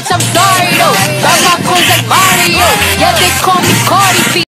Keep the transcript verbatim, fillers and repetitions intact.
bitch, I'm sorry though. Got my coins like Mario. Yeah, they call me Cardi B.